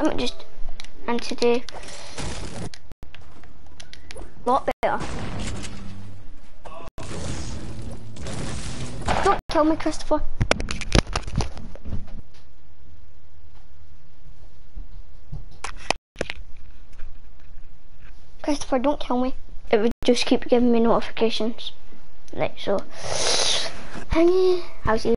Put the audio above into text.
I might just and today a lot better. Don't kill me, Christopher. Christopher, don't kill me. It would just keep giving me notifications. Like so. I'll see you.